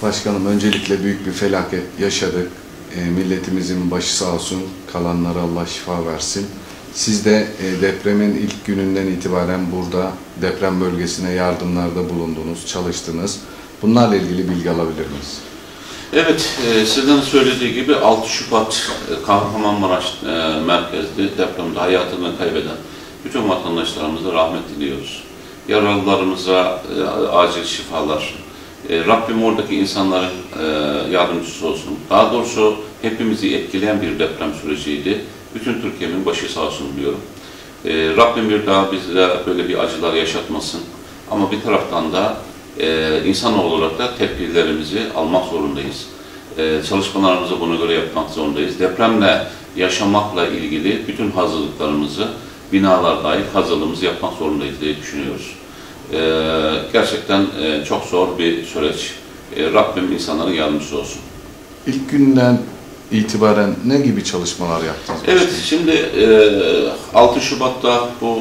Başkanım, öncelikle büyük bir felaket yaşadık. Milletimizin başı sağ olsun, kalanlara Allah şifa versin. Siz de depremin ilk gününden itibaren burada deprem bölgesine yardımlarda bulundunuz, çalıştınız. Bunlarla ilgili bilgi alabilir miyiz? Evet, sizden söylediği gibi 6 Şubat Kahramanmaraş merkezli depremde hayatını kaybeden bütün vatandaşlarımıza rahmet diliyoruz. Yaralılarımıza acil şifalar, Rabbim oradaki insanların yardımcısı olsun. Daha doğrusu hepimizi etkileyen bir deprem süreciydi. Bütün Türkiye'nin başı sağ olsun diyorum. Rabbim bir daha bize böyle bir acılar yaşatmasın. Ama bir taraftan da insanoğlu olarak da tedbirlerimizi almak zorundayız. Çalışmalarımızı buna göre yapmak zorundayız. Depremle yaşamakla ilgili bütün hazırlıklarımızı, binalar dahil hazırlığımızı yapmak zorundayız diye düşünüyoruz. Gerçekten çok zor bir süreç. Rabbim insanların yardımcısı olsun. İlk günden itibaren ne gibi çalışmalar yaptınız? Evet, şimdi 6 Şubat'ta bu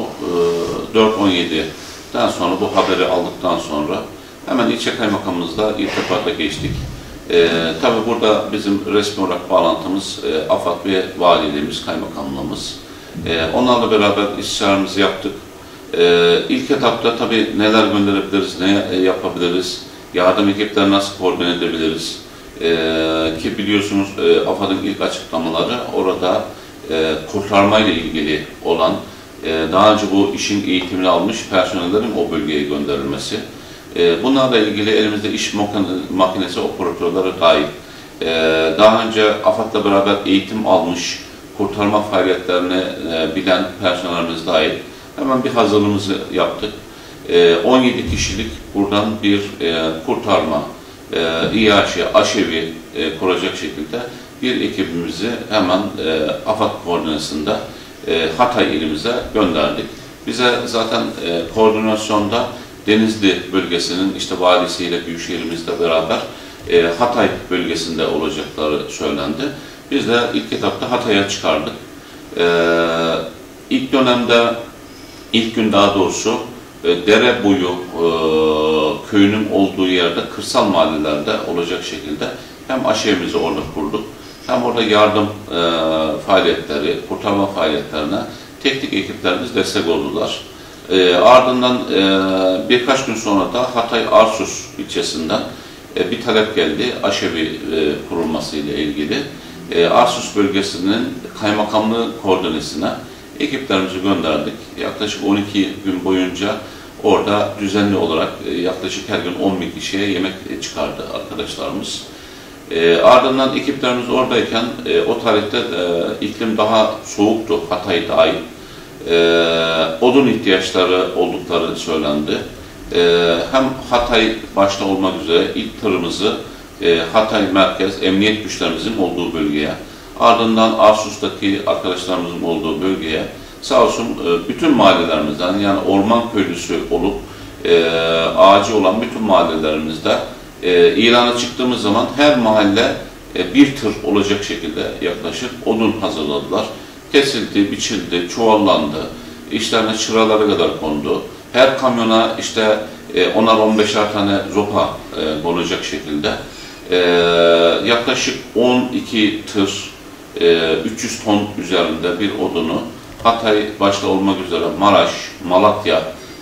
4-17'den sonra bu haberi aldıktan sonra hemen ilçe kaymakamımızla irtibata geçtik. Tabii burada bizim resmi olarak bağlantımız AFAD ve valiliğimiz, kaymakamlığımız. Onlarla beraber istişaremizi yaptık. İlk etapta tabii neler gönderebiliriz, ne yapabiliriz, yardım ekipleri nasıl koordine edebiliriz ki biliyorsunuz AFAD'ın ilk açıklamaları orada kurtarmayla ilgili olan, daha önce bu işin eğitimini almış personellerin o bölgeye gönderilmesi. Bunlarla ilgili elimizde iş makinesi operatörleri dahil, daha önce AFAD'la beraber eğitim almış, kurtarma faaliyetlerini bilen personellerimiz dahil hemen bir hazırlığımızı yaptık. 17 kişilik buradan bir kurtarma, İHŞ, aşevi kuracak şekilde bir ekibimizi hemen AFAD koordinasyonunda Hatay ilimize gönderdik. Bize zaten koordinasyonda Denizli bölgesinin işte valisiyle büyükşehirimizle beraber Hatay bölgesinde olacakları söylendi. Biz de ilk etapta Hatay'a çıkardık. İlk dönemde, ilk gün daha doğrusu dere boyu köyünün olduğu yerde, kırsal mahallelerde olacak şekilde hem aşevimizi orada kurduk, hem orada yardım faaliyetleri, kurtarma faaliyetlerine teknik ekiplerimiz destek oldular. Ardından birkaç gün sonra da Hatay Arsus ilçesinden bir talep geldi aşevi kurulması ile ilgili. Arsus bölgesinin kaymakamlığı koordinesine ekiplerimizi gönderdik. Yaklaşık 12 gün boyunca orada düzenli olarak yaklaşık her gün 10 bin kişiye yemek çıkardı arkadaşlarımız. Ardından ekiplerimiz oradayken o tarihte iklim daha soğuktu, Hatay dahil. Odun ihtiyaçları oldukları söylendi. Hem Hatay başta olmak üzere ilk tırımızı Hatay merkez emniyet güçlerimizin olduğu bölgeye, ardından Arsus'taki arkadaşlarımızın olduğu bölgeye, sağ olsun bütün mahallelerimizden, yani orman köylüsü olup ağacı olan bütün mahallelerimizde ilana çıktığımız zaman her mahalle bir tır olacak şekilde yaklaşık odun hazırladılar. Kesildi, biçildi, çuvallandı, işlerine çıralara kadar kondu. Her kamyona işte 10'ar 15'er tane zopa konacak şekilde yaklaşık 12 tır 300 ton üzerinde bir odunu Hatay başta olmak üzere Maraş, Malatya,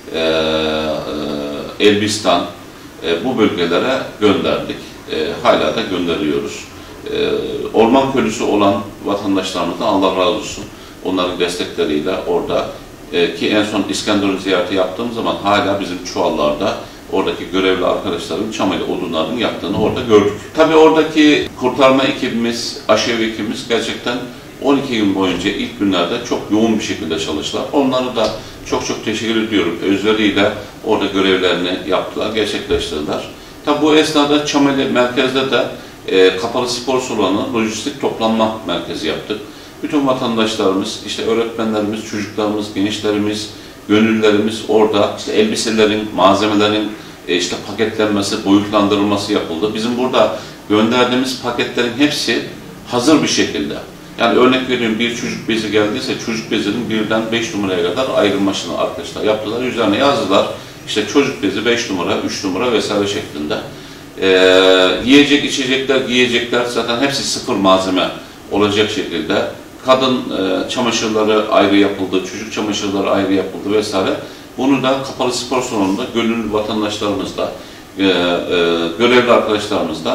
Elbistan bu bölgelere gönderdik. Hala da gönderiyoruz. Orman köylüsü olan vatandaşlarımızdan Allah razı olsun. Onların destekleriyle orada ki en son İskenderun ziyareti yaptığım zaman hala bizim çuvallarda oradaki görevli arkadaşların çamayla odunlarının yaktığını orada gördük. Tabii oradaki kurtarma ekibimiz, aşevi ekibimiz gerçekten 12 gün boyunca ilk günlerde çok yoğun bir şekilde çalıştılar. Onları da çok teşekkür ediyorum. Özveriyle orada görevlerini yaptılar, gerçekleştirdiler. Tabii bu esnada Çameli merkezde de kapalı spor salonu lojistik toplanma merkezi yaptık. Bütün vatandaşlarımız, işte öğretmenlerimiz, çocuklarımız, gençlerimiz, gönüllülerimiz orada işte elbiselerin, malzemelerin işte paketlenmesi, boyutlandırılması yapıldı. Bizim burada gönderdiğimiz paketlerin hepsi hazır bir şekilde. Yani örnek veriyorum, bir çocuk bezi geldiyse çocuk bezinin birden 5 numaraya kadar ayrılmasını arkadaşlar yaptılar. Üzerine yazdılar işte çocuk bezi 5 numara, 3 numara vesaire şeklinde. Yiyecek, içecekler, giyecekler zaten hepsi sıfır malzeme olacak şekilde. Kadın çamaşırları ayrı yapıldı, çocuk çamaşırları ayrı yapıldı vesaire. Bunu da kapalı spor salonunda gönüllü vatandaşlarımızla, görevli arkadaşlarımızla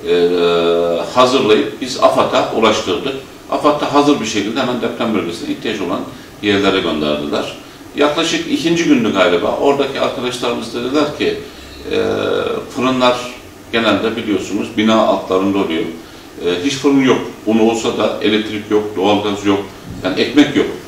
hazırlayıp biz AFAD'a ulaştırdık. AFAD da hazır bir şekilde hemen deprem bölgesine ihtiyaç olan yerlere gönderdiler. Yaklaşık 2. gündü galiba. Oradaki arkadaşlarımız dediler ki fırınlar genelde biliyorsunuz bina altlarında oluyor. Hiç fırın yok. Un olsa da elektrik yok, doğalgaz yok, yani ekmek yok.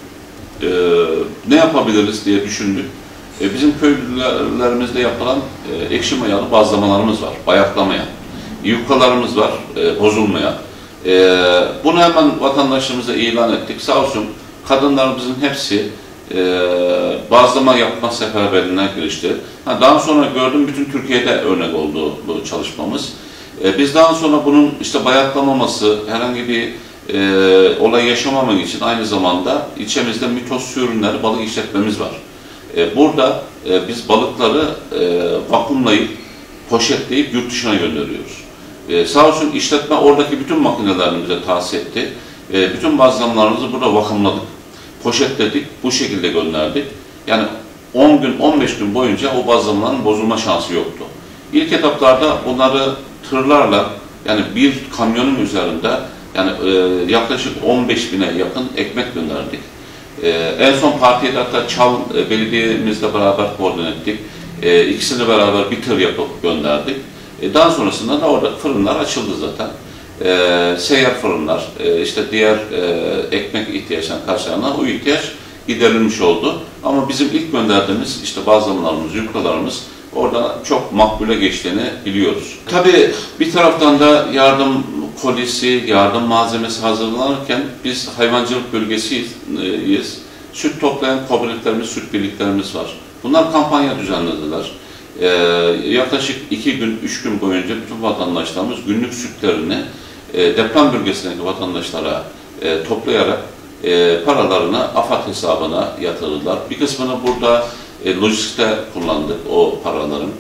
Ne yapabiliriz diye düşündük. Bizim köylülerimizde yapılan ekşi mayalı bazlamalarımız var, bayatlamayan. Yufkalarımız var, bozulmayan. Bunu hemen vatandaşlarımıza ilan ettik. Sağ olsun kadınlarımızın hepsi bazlama yapma seferberliğine girişti. Daha sonra gördüm bütün Türkiye'de örnek oldu bu çalışmamız. Biz daha sonra bunun işte bayatlamaması, herhangi bir olay yaşamamak için aynı zamanda ilçemizde Mitos Su Ürünleri balık işletmemiz var. Burada biz balıkları vakumlayıp, poşetleyip yurt dışına gönderiyoruz. Sağ olsun işletme oradaki bütün makinelerini bize tahsis etti. Bütün bazlamalarımızı burada vakumladık, poşetledik, bu şekilde gönderdik. Yani 10 gün, 15 gün boyunca o bazlamaların bozulma şansı yoktu. İlk etaplarda bunları tırlarla, yani bir kamyonun üzerinde yani yaklaşık 15.000'e yakın ekmek gönderdik. En son partiye de hatta Çal belediyemizle beraber koordine ettik. İkisini beraber bir tır yapıp gönderdik. Daha sonrasında da orada fırınlar açıldı zaten. Seyyar fırınlar, işte diğer ekmek ihtiyaçlarına karşılanan o ihtiyaç giderilmiş oldu. Ama bizim ilk gönderdiğimiz işte bazlamalarımız, yufkalarımız orada çok makbule geçtiğini biliyoruz. Tabii bir taraftan da yardım kolisi, yardım malzemesi hazırlanırken biz hayvancılık bölgesiyiz. Süt toplayan kooperatiflerimiz, süt birliklerimiz var. Bunlar kampanya düzenlediler. Yaklaşık 2 gün, 3 gün boyunca bütün vatandaşlarımız günlük sütlerini deprem bölgesindeki vatandaşlara toplayarak paralarını AFAD hesabına yatırdılar. Bir kısmını burada lojistikte kullandık o paraların.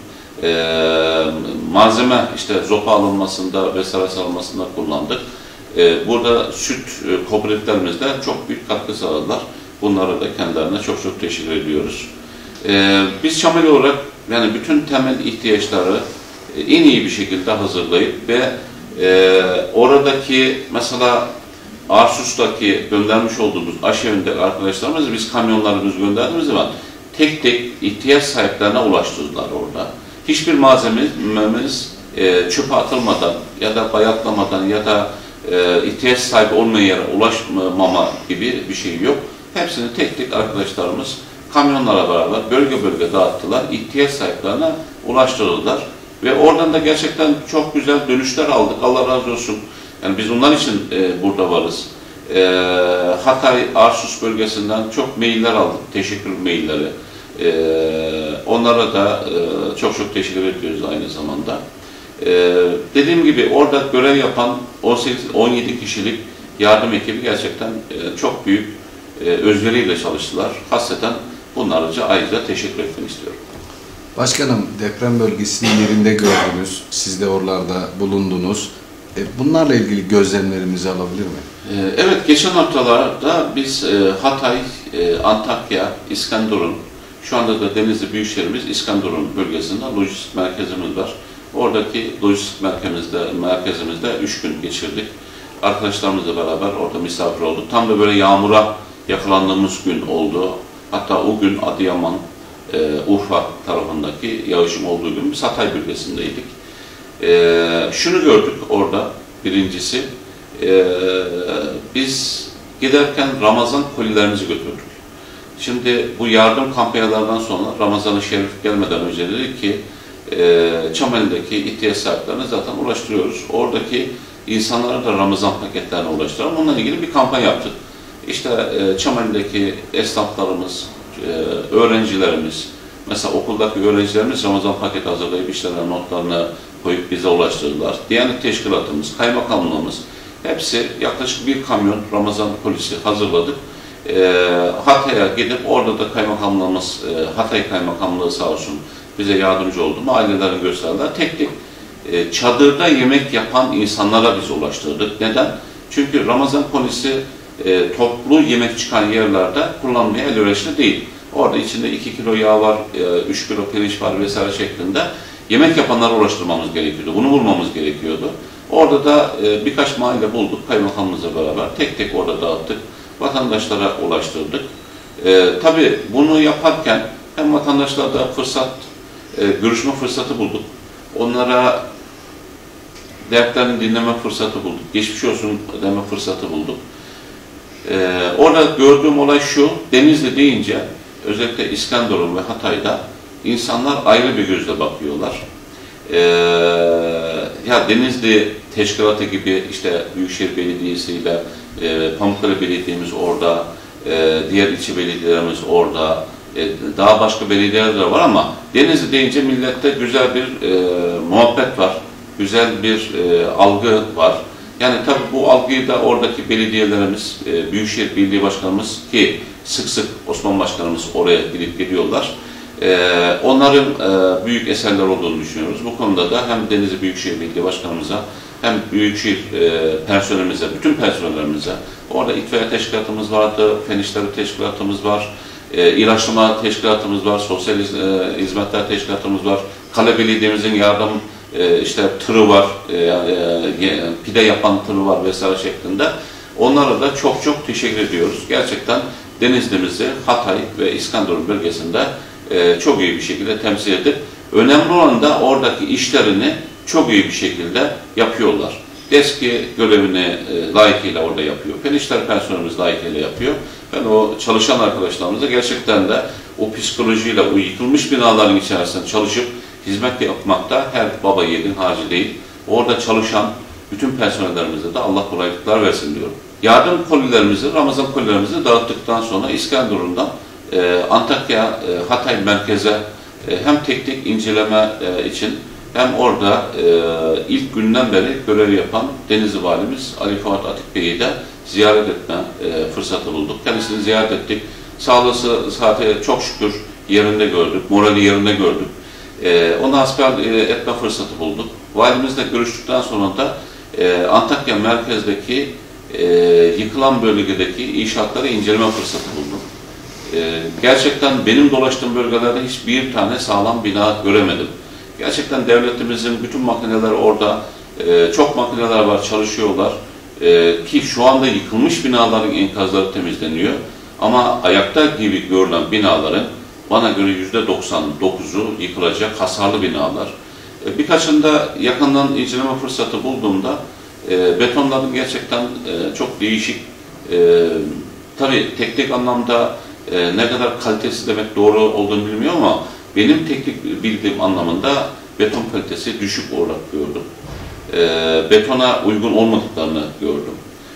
Malzeme işte zopa alınmasında vesaire alınmasında kullandık. Burada süt kooperatiflerimizde çok büyük katkı sağladılar. Bunlara da kendilerine çok çok teşekkür ediyoruz. Biz Çameli olarak yani bütün temel ihtiyaçları en iyi bir şekilde hazırlayıp ve oradaki mesela Arsus'taki göndermiş olduğumuz aşevindeki arkadaşlarımız biz kamyonlarımızı gönderdiğimiz zaman tek tek ihtiyaç sahiplerine ulaştırdılar orada. Hiçbir malzememiz çöpe atılmadan ya da bayatlamadan ya da ihtiyaç sahibi olmayan yere ulaşmama gibi bir şey yok. Hepsini tek tek arkadaşlarımız kamyonlara beraber bölge bölge dağıttılar. İhtiyaç sahiplerine ulaştırdılar. Ve oradan da gerçekten çok güzel dönüşler aldık. Allah razı olsun. Yani biz onlar için burada varız. Hatay, Arsus bölgesinden çok mailler aldık. Teşekkür mailleri. Onlara da çok çok teşekkür ediyoruz aynı zamanda. Dediğim gibi orada görev yapan 18-17 kişilik yardım ekibi gerçekten çok büyük özveriyle çalıştılar. Hasreten bunlarca ayrıca teşekkür etmek istiyorum. Başkanım, deprem bölgesinin yerinde gördünüz. Siz de oralarda bulundunuz. Bunlarla ilgili gözlemlerimizi alabilir mi? Evet, geçen haftalarda biz Hatay, Antakya, İskenderun, şu anda da Denizli Büyükşehir'imiz İskenderun bölgesinde lojistik merkezimiz var. Oradaki lojistik merkezimizde 3 gün geçirdik. Arkadaşlarımızla beraber orada misafir olduk. Tam da böyle yağmura yakalandığımız gün oldu. Hatta o gün Adıyaman, Urfa tarafındaki yağışın olduğu gün biz Hatay bölgesindeydik. Şunu gördük orada, birincisi, biz giderken Ramazan kolilerimizi götürdük. Şimdi bu yardım kampanyalarından sonra Ramazan-ı Şerif gelmeden önce dedik ki Çameli'deki ihtiyaç sahiplerine zaten ulaştırıyoruz. Oradaki insanlara da Ramazan paketlerine ulaştıralım. Onunla ilgili bir kampanya yaptık. İşte Çameli'deki esnaflarımız, öğrencilerimiz, mesela okuldaki öğrencilerimiz Ramazan paketi hazırlayıp işlerine notlarını koyup bize ulaştırdılar. Diyanet Teşkilatımız, Kaymakamlığımız hepsi yaklaşık bir kamyon Ramazan kolisi hazırladık. Hatay'a gidip orada da Kaymakamlığımız, Hatay Kaymakamlığı sağ olsun bize yardımcı oldu. Mahallelerini gösterdiler. Tek tek çadırda yemek yapan insanlara biz ulaştırdık. Neden? Çünkü Ramazan konisi toplu yemek çıkan yerlerde kullanmaya elverişli değil. Orada içinde 2 kilo yağ var, 3 kilo pirinç var vesaire şeklinde yemek yapanlara ulaştırmamız gerekiyordu. Bunu bulmamız gerekiyordu. Orada da birkaç mahalle bulduk kaymakamımızla beraber. Tek tek orada dağıttık. Vatandaşlara ulaştırdık. Tabii bunu yaparken hem vatandaşlarda görüşme fırsatı bulduk. Onlara dertlerini dinleme fırsatı bulduk. Geçmiş olsun deme fırsatı bulduk. Orada gördüğüm olay şu, Denizli deyince özellikle İskenderun ve Hatay'da insanlar ayrı bir gözle bakıyorlar. Ya Denizli Teşkilatı gibi işte Büyükşehir Belediyesi ile Pamukkale Belediye'miz orada, diğer ilçe belediyelerimiz orada, daha başka belediyeler de var ama Denizli deyince millette güzel bir muhabbet var, güzel bir algı var. Yani tabii bu algıyı da oradaki belediyelerimiz, Büyükşehir Belediye Başkanımız ki sık sık Osman Başkanımız oraya gidip geliyorlar. Onların büyük eserler olduğunu düşünüyoruz. Bu konuda da hem Denizli Büyükşehir Belediye Başkanımıza hem Büyükşehir personelimize, bütün personellerimize, orada itfaiye teşkilatımız vardı, fen işleri teşkilatımız var, ilaçlama teşkilatımız var, sosyal hizmetler teşkilatımız var, Kale Belediye'mizin yardım işte tırı var, pide yapan tırı var vesaire şeklinde. Onlara da çok çok teşekkür ediyoruz. Gerçekten Denizli'mizi Hatay ve İskenderun bölgesinde çok iyi bir şekilde temsil edip önemli olan da oradaki işlerini çok iyi bir şekilde yapıyorlar. DESKİ görevini layıkıyla orada yapıyor. Fen işleri personelimiz layıkıyla yapıyor. Ben o çalışan arkadaşlarımıza gerçekten de o psikolojiyle o yıkılmış binaların içerisinde çalışıp hizmet yapmakta her baba yiğidin harcı değil. Orada çalışan bütün personellerimize de Allah kolaylıklar versin diyorum. Yardım kolilerimizi, Ramazan kolilerimizi dağıttıktan sonra İskenderun'dan Antakya, Hatay merkeze hem tek tek inceleme için hem orada ilk günden beri görev yapan Denizli Valimiz Ali Fuat Atik Bey'i de ziyaret etme fırsatı bulduk. Kendisini ziyaret ettik. Sağlığı saati çok şükür yerinde gördük, morali yerinde gördük. Onu hasbihal etme fırsatı bulduk. Valimizle görüştükten sonra da Antakya merkezdeki yıkılan bölgedeki inşaatları inceleme fırsatı bulduk. Gerçekten benim dolaştığım bölgelerde hiçbir tane sağlam bina göremedim. Gerçekten devletimizin bütün makineleri orada, çok makineler var, çalışıyorlar. Ki şu anda yıkılmış binaların enkazları temizleniyor. Ama ayakta gibi görülen binaların bana göre %99'u yıkılacak hasarlı binalar. Birkaçında yakından inceleme fırsatı bulduğumda betonların gerçekten çok değişik, tabii teknik anlamda ne kadar kalitesi demek doğru olduğunu bilmiyorum ama benim teknik bildiğim anlamında beton kalitesi düşük olarak gördüm. Betona uygun olmadıklarını gördüm.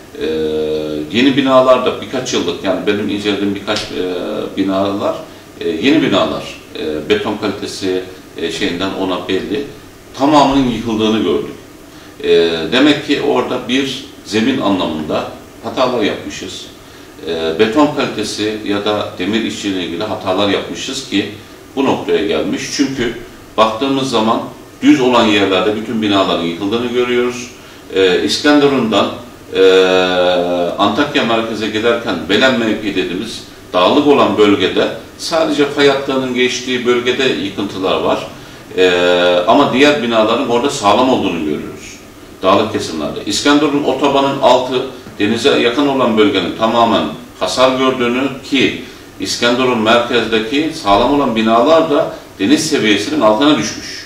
Yeni binalarda birkaç yıllık, yani benim incelediğim birkaç binalar, yeni binalar, beton kalitesi şeyinden ona belli, tamamının yıkıldığını gördük. Demek ki orada bir zemin anlamında hatalar yapmışız. Beton kalitesi ya da demir işçiliğiyle ilgili hatalar yapmışız ki bu noktaya gelmiş. Çünkü baktığımız zaman düz olan yerlerde bütün binaların yıkıldığını görüyoruz. İskenderun'dan Antakya merkeze giderken Belen mevki dediğimiz dağlık olan bölgede sadece fay hatlarının geçtiği bölgede yıkıntılar var. Ama diğer binaların orada sağlam olduğunu görüyoruz. Dağlık kesimlerde. İskenderun otobanın altı denize yakın olan bölgenin tamamen hasar gördüğünü ki İskenderun merkezdeki sağlam olan binalar da deniz seviyesinin altına düşmüş.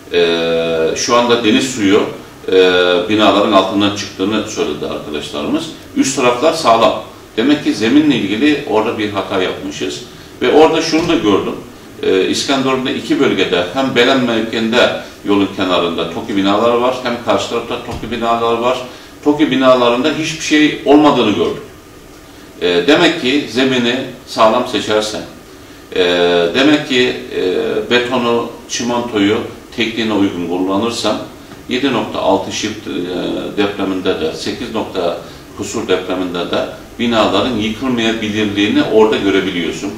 Şu anda deniz suyu binaların altından çıktığını söyledi arkadaşlarımız. Üst taraflar sağlam. Demek ki zeminle ilgili orada bir hata yapmışız. Ve orada şunu da gördüm. İskenderun'da iki bölgede hem Belen mevkiinde yolun kenarında TOKİ binalar var, hem karşı tarafta TOKİ binalar var. TOKİ binalarında hiçbir şey olmadığını gördük. Demek ki zemini sağlam seçersen, demek ki betonu, çimentoyu tekniğine uygun kullanırsan 7.6 shift depreminde de 8 kusur depreminde de binaların yıkılmayabilirliğini orada görebiliyorsun.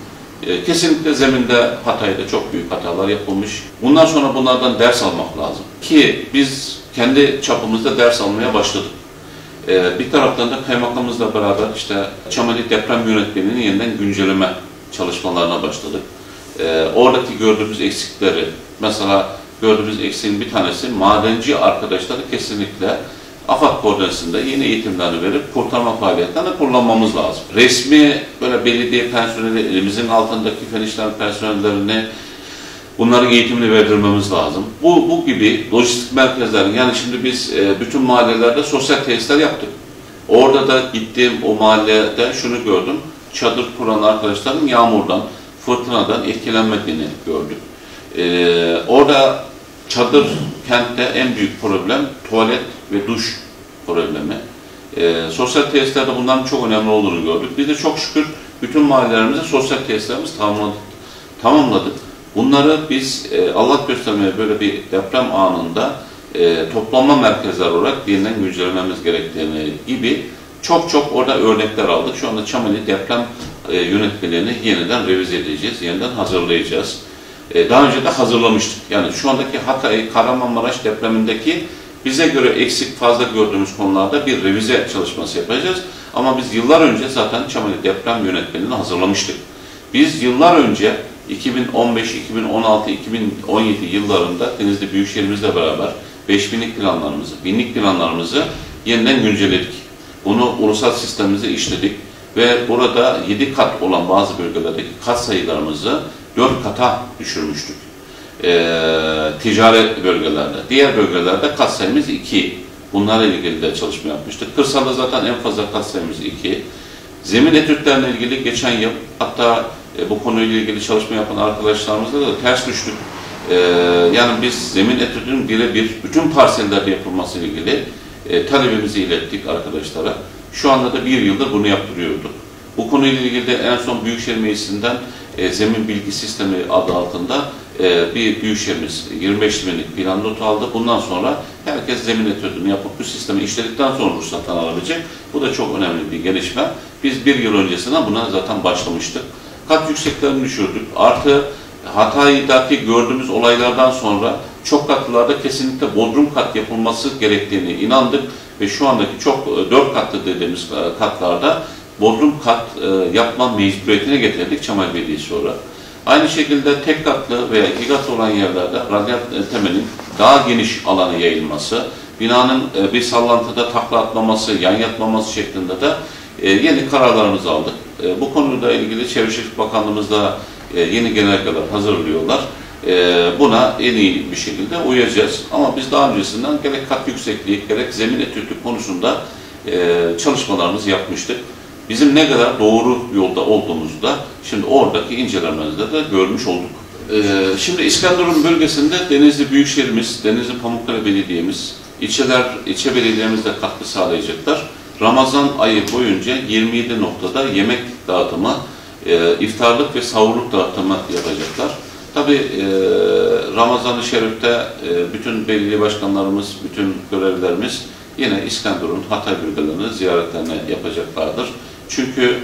Kesinlikle zeminde Hatay'da çok büyük hatalar yapılmış. Bundan sonra bunlardan ders almak lazım. Ki biz kendi çapımızda ders almaya başladık. Bir taraftan da kaymakamımızla beraber işte Çameli deprem yönetmeliğini yeniden güncelleme çalışmalarına başladık. Oradaki gördüğümüz eksikleri, mesela gördüğümüz eksiğin bir tanesi, madenci arkadaşları kesinlikle AFAD koordinasyonunda yeni eğitimlerini verip kurtarma faaliyetlerinde kullanmamız lazım. Resmi böyle belediye personeli, elimizin altındaki fen işleri personellerini, bunların eğitimini verdirmemiz lazım. Bu gibi lojistik merkezlerin, yani şimdi biz bütün mahallelerde sosyal tesisler yaptık. Orada da gittiğim o mahallede şunu gördüm, çadır kuran arkadaşların yağmurdan, fırtınadan etkilenmediğini gördük. Orada çadır kentte en büyük problem tuvalet ve duş problemi. Sosyal tesislerde bunların çok önemli olduğunu gördük. Biz de çok şükür bütün mahallelerimize sosyal tesislerimizi tamamladık. Bunları biz Allah göstermeye böyle bir deprem anında toplanma merkezler olarak yeniden güncellememiz gerektiğini gibi çok orada örnekler aldık. Şu anda Çameli deprem yönetmeliğini yeniden revize edeceğiz, yeniden hazırlayacağız. Daha önce de hazırlamıştık. Yani şu andaki Hatay, Kahramanmaraş depremindeki bize göre eksik fazla gördüğümüz konularda bir revize çalışması yapacağız. Ama biz yıllar önce zaten Çameli deprem yönetmeliğini hazırlamıştık. Biz yıllar önce 2015, 2016, 2017 yıllarında Denizli Büyükşehirimizle beraber 5000'lik planlarımızı, 1000'lik planlarımızı yeniden güncelledik. Bunu ulusal sistemimize işledik ve burada 7 kat olan bazı bölgelerdeki kat sayılarımızı 4 kata düşürmüştük. Ticari bölgelerde. Diğer bölgelerde kat sayımız 2. Bunlarla ilgili de çalışma yapmıştık. Kırsalda zaten en fazla kat sayımız 2. Zemin etütlerine ilgili geçen yıl, hatta bu konuyla ilgili çalışma yapan arkadaşlarımızla da ters düştük. Yani biz zemin etütünün birebir bütün parsellerde yapılması ile ilgili talebimizi ilettik arkadaşlara. Şu anda da bir yıldır bunu yaptırıyorduk. Bu konuyla ilgili de en son Büyükşehir Meclisi'nden Zemin Bilgi Sistemi adı altında bir Büyükşehir'imiz 25 binlik plan notu aldı. Bundan sonra herkes zemin etüdünü yapıp bu sistemi işledikten sonra ruhsattan alabilecek. Bu da çok önemli bir gelişme. Biz bir yıl öncesine buna zaten başlamıştık. Kat yükseklerini düşürdük. Artı Hatay'daki gördüğümüz olaylardan sonra çok katlılarda kesinlikle bodrum kat yapılması gerektiğini inandık ve şu andaki 4 katlı dediğimiz katlarda bodrum kat yapma mecburiyetine getirdik Çamel Belediyesi olarak. Aynı şekilde tek katlı veya 2 katlı olan yerlerde radyal temelin daha geniş alana yayılması, binanın bir sallantıda takla atmaması, yan yatmaması şeklinde de yeni kararlarımızı aldık. Bu konuyla ilgili Çevre Şehircilik Bakanlığımızda yeni genelgeler hazırlıyorlar. Buna en iyi bir şekilde uyacağız. Ama biz daha öncesinden gerek kat yüksekliği, gerek zemin etütü konusunda çalışmalarımızı yapmıştık. Bizim ne kadar doğru yolda olduğumuzu da şimdi oradaki incelemelerde de görmüş olduk. Şimdi İskenderun bölgesinde Denizli Büyükşehirimiz, Denizli Pamukkale Belediye'miz, ilçe belediyelerimiz de katkı sağlayacaklar. Ramazan ayı boyunca 27 noktada yemek dağıtımı, iftarlık ve sahurluk dağıtımı yapacaklar. Tabii Ramazan-ı Şerif'te bütün belediye başkanlarımız, bütün görevlilerimiz yine İskenderun, Hatay bölgelerinin ziyaretlerini yapacaklardır. Çünkü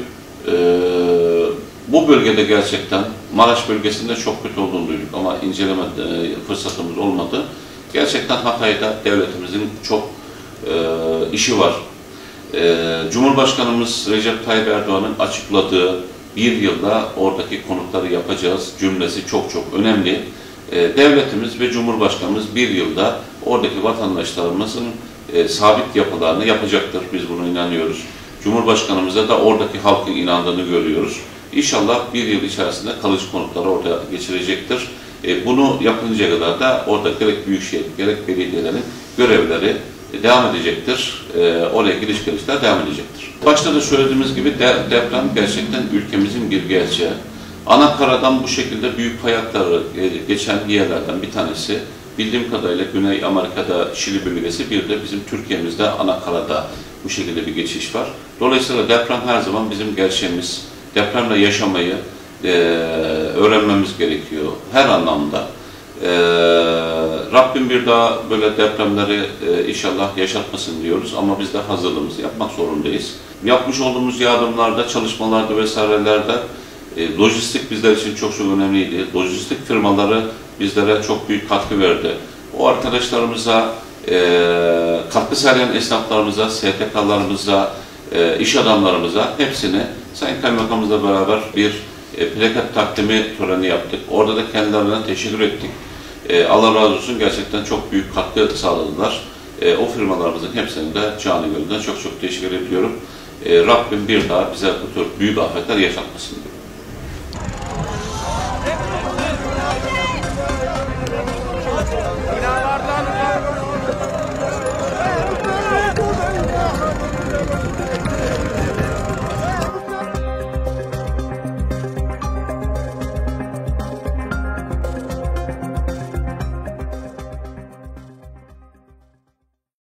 bu bölgede gerçekten Maraş bölgesinde çok kötü olduğunu duyduk ama inceleme fırsatımız olmadı. Gerçekten Hatay'da devletimizin çok işi var. Cumhurbaşkanımız Recep Tayyip Erdoğan'ın açıkladığı bir yılda oradaki konutları yapacağız cümlesi çok önemli. Devletimiz ve Cumhurbaşkanımız bir yılda oradaki vatandaşlarımızın sabit yapılarını yapacaktır. Biz buna inanıyoruz. Cumhurbaşkanımıza da oradaki halkın inandığını görüyoruz. İnşallah bir yıl içerisinde kalıcı konutları orada geçirecektir. Bunu yapıncaya kadar da orada gerek büyükşehir, gerek belediyelerin görevleri devam edecektir. Oraya gidiş gelişler devam edecektir. Başta da söylediğimiz gibi deprem gerçekten ülkemizin bir gerçeği. Anakaradan bu şekilde büyük fay hatları geçen yerlerden bir tanesi. Bildiğim kadarıyla Güney Amerika'da Şili bölgesi, bir de bizim Türkiye'mizde Anakara'da bu şekilde bir geçiş var. Dolayısıyla deprem her zaman bizim gerçeğimiz. Depremle yaşamayı öğrenmemiz gerekiyor her anlamda. Rabbim bir daha böyle depremleri inşallah yaşatmasın diyoruz ama biz de hazırlığımızı yapmak zorundayız. Yapmış olduğumuz yardımlarda, çalışmalarda vesairelerde Lojistik bizler için çok çok önemliydi. Lojistik firmaları bizlere çok büyük katkı verdi. O arkadaşlarımıza, katkı sağlayan esnaflarımıza, STK'larımıza, iş adamlarımıza hepsini Sayın Kaymakamımızla beraber bir plaket taklimi töreni yaptık. Orada da kendilerine teşekkür ettik. Allah razı olsun, gerçekten çok büyük katkı sağladılar. O firmalarımızın hepsine de canı gönülden çok çok teşekkür ediyorum. Rabbim bir daha bize bu tür büyük afetler yaşatmasın.